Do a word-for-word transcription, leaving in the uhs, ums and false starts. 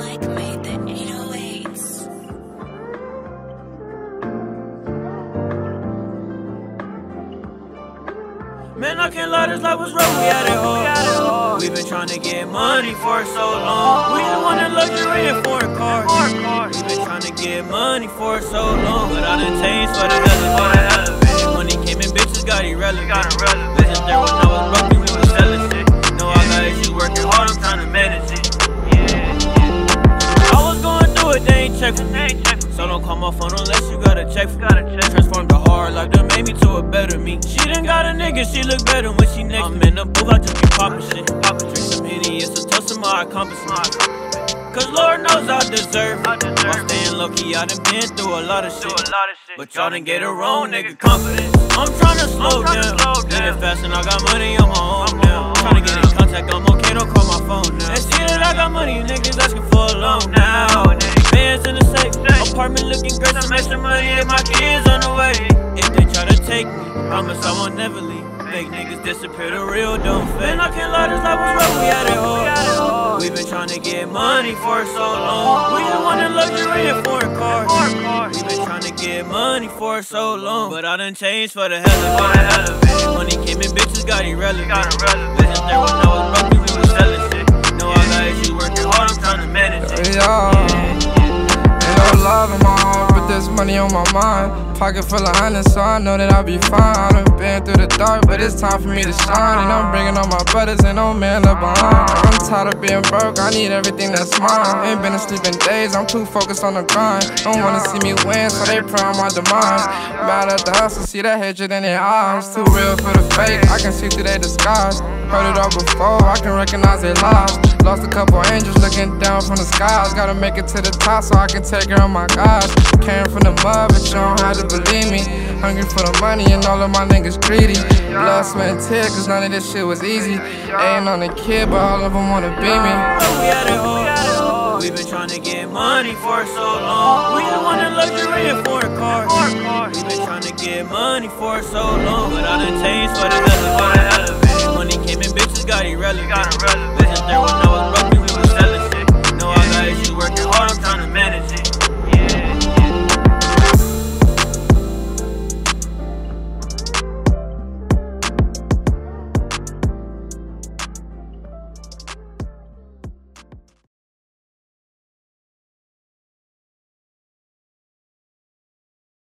Mike made the eight oh eights. Man, I can't lie, this life was rough, we had it hard. We been trying to get money for so long. We just wanted luxury and foreign cars. We been trying to get money for so long, but I done changed for the hell of it. Money came in, bitches got irrelevant. Wasn't there when I was broken, we was selling shit. Know I got issues, working hard, I'm trying to manage it. I was going through it, they ain't check for me. So don't call my phone unless you got a check for me. Transformed a hard life, done made me to a better me. She done got a nigga, she look better when she next. I'm in the booth, I just be poppin' shit. Drink some Henny, it's a toast to my accomplishments. Cause Lord knows I deserve it. I'm staying low-key, I done been through a lot of shit. But y'all done get it wrong, nigga, confidence. I'm tryna slow down, get it fast and I got money on my own now. Tryna get in contact, I'm okay, don't call my phone now. And see that I got money, niggas asking for a loan now. Bands in the safe, apartment looking great, some extra money and my kids on the way. If they try to take me, promise I won't never leave. Fake niggas disappear, the real don't fake. And I can't lie, this life was rough, we had it hard. We been trying to get money for so long. We just wanted luxury and foreign cars. We been trying to get money for so long, but I done changed for the hell of it. Money came in, bitches got irrelevant. Wasn't there when I was broken, we was selling shit. Know I got issues, working hard, I'm trying to manage it. Yeah. Ain't no love in my heart, but there's money on my mind. Pocket full of hundreds, so I know that I'll be fine. I done been through the dark, but it's time for me to shine. And I'm bringing all my brothers, and no man left behind. I'm tired of being broke, I need everything that's mine. Ain't been asleep in days, I'm too focused on the grind. Don't wanna see me win, so they pray on my demise. Mad at the hustle, see that hatred in their eyes. Too real for the fake, I can see through their disguise. Heard it all before, I can recognize their lies. Lost a couple angels looking down from the skies. Gotta make it to the top so I can take care of my guys. Came from the mud, but you don't have to believe me. Hungry for the money and all of my niggas greedy. Blood, sweat, and tears, cause none of this shit was easy. Ain't on the kid, but all of them wanna be me. We had it hard. We been trying to get money for so long. We just wanted luxury and foreign cars. We been trying to get money for so long, but I done changed for the hell of it. Money came in, bitches got irrelevant. Wasn't there when I was broken.